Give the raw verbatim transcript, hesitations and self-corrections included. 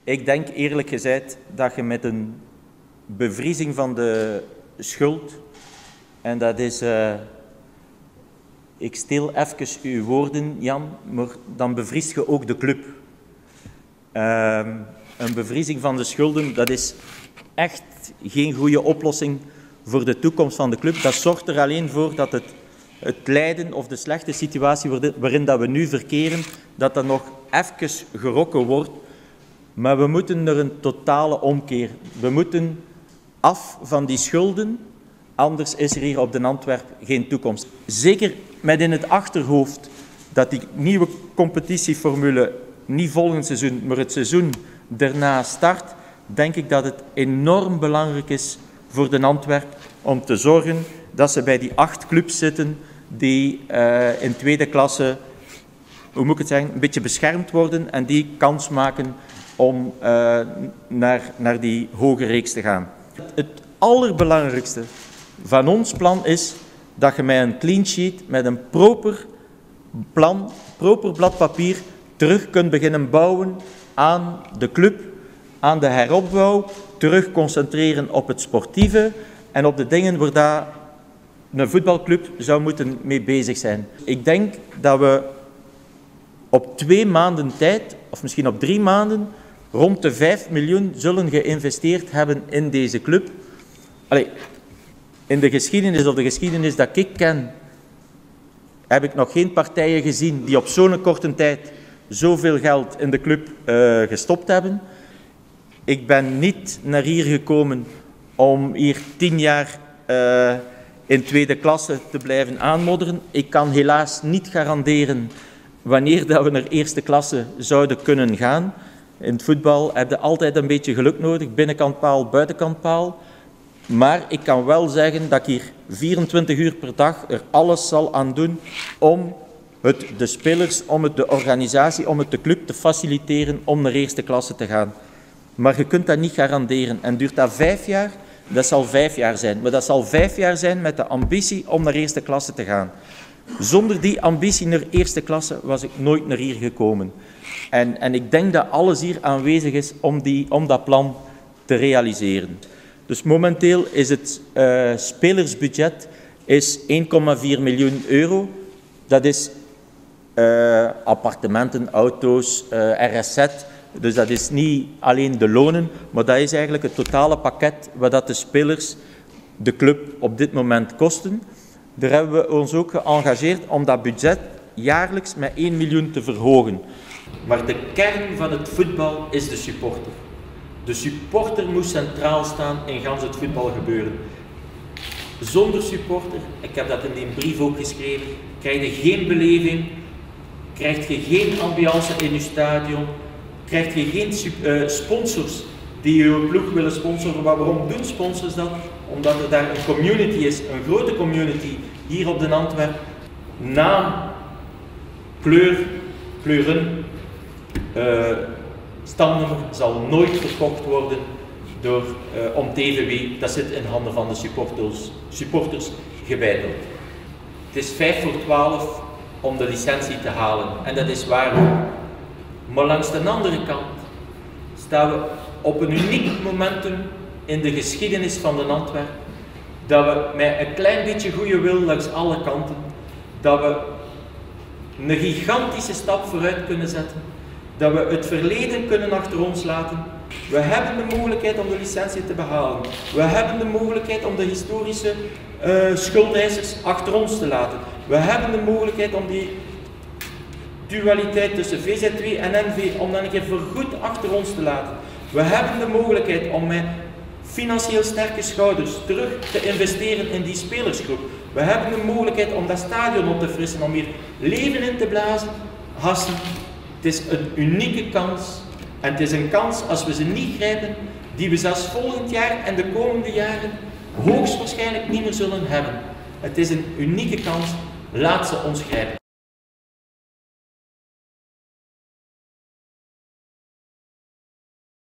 Ik denk eerlijk gezegd dat je met een bevriezing van de schuld, en dat is, uh, ik steel even uw woorden, Jan, maar dan bevriest je ook de club. Uh, een bevriezing van de schulden, dat is echt geen goede oplossing voor de toekomst van de club. Dat zorgt er alleen voor dat het, het lijden of de slechte situatie waarin dat we nu verkeren, dat dat nog even gerokken wordt. Maar we moeten er een totale omkeer. We moeten af van die schulden, anders is er hier op de Antwerp geen toekomst. Zeker met in het achterhoofd dat die nieuwe competitieformule niet volgend seizoen, maar het seizoen daarna start, denk ik dat het enorm belangrijk is voor de Antwerp om te zorgen dat ze bij die acht clubs zitten die uh, in tweede klasse, hoe moet ik het zeggen, een beetje beschermd worden en die kans maken om uh, naar, naar die hoge reeks te gaan. Het allerbelangrijkste van ons plan is dat je met een clean sheet, met een proper plan, proper blad papier, terug kunt beginnen bouwen aan de club, aan de heropbouw, terug concentreren op het sportieve en op de dingen waar dat een voetbalclub zou moeten mee bezig zijn. Ik denk dat we op twee maanden tijd, of misschien op drie maanden, rond de vijf miljoen zullen geïnvesteerd hebben in deze club. Allee, in de geschiedenis of de geschiedenis dat ik ken, heb ik nog geen partijen gezien die op zo'n korte tijd zoveel geld in de club uh, gestopt hebben. Ik ben niet naar hier gekomen om hier tien jaar uh, in tweede klasse te blijven aanmodderen. Ik kan helaas niet garanderen wanneer dat we naar eerste klasse zouden kunnen gaan. In het voetbal heb je altijd een beetje geluk nodig, binnenkant paal, buitenkant paal. Maar ik kan wel zeggen dat ik hier vierentwintig uur per dag er alles zal aan doen om het de spelers, om het de organisatie, om het de club te faciliteren om naar eerste klasse te gaan. Maar je kunt dat niet garanderen. En duurt dat vijf jaar? Dat zal vijf jaar zijn. Maar dat zal vijf jaar zijn met de ambitie om naar eerste klasse te gaan. Zonder die ambitie naar eerste klasse was ik nooit naar hier gekomen. En, en ik denk dat alles hier aanwezig is om, die, om dat plan te realiseren. Dus momenteel is het uh, spelersbudget is één komma vier miljoen euro. Dat is uh, appartementen, auto's, uh, R S Z. Dus dat is niet alleen de lonen, maar dat is eigenlijk het totale pakket wat dat de spelers de club op dit moment kosten. Daar hebben we ons ook geëngageerd om dat budget jaarlijks met één miljoen te verhogen. Maar de kern van het voetbal is de supporter. De supporter moet centraal staan in gans het voetbalgebeuren. Zonder supporter, ik heb dat in die brief ook geschreven, krijg je geen beleving, krijg je geen ambiance in je stadion, krijg je geen uh, sponsors die je ploeg willen sponsoren. Maar waarom doen sponsors dat? Omdat er daar een community is, een grote community hier op de Antwerp. Naam, kleur, kleuren, uh, stamnummer zal nooit verkocht worden door uh, om T V W. Dat zit in handen van de supporters, supporters gewijdeld. Het is vijf voor twaalf om de licentie te halen en dat is waar. Maar langs de andere kant staan we op een uniek momentum in de geschiedenis van de Antwerp, dat we met een klein beetje goede wil langs alle kanten, dat we een gigantische stap vooruit kunnen zetten, dat we het verleden kunnen achter ons laten. We hebben de mogelijkheid om de licentie te behalen. We hebben de mogelijkheid om de historische uh, schuldeisers achter ons te laten. We hebben de mogelijkheid om die dualiteit tussen V Z W en N V, om dat een keer voorgoed achter ons te laten. We hebben de mogelijkheid om met financieel sterke schouders terug te investeren in die spelersgroep. We hebben de mogelijkheid om dat stadion op te frissen, om hier leven in te blazen. Hassen, het is een unieke kans. En het is een kans, als we ze niet grijpen, die we zelfs volgend jaar en de komende jaren hoogstwaarschijnlijk niet meer zullen hebben. Het is een unieke kans, laat ze ons grijpen.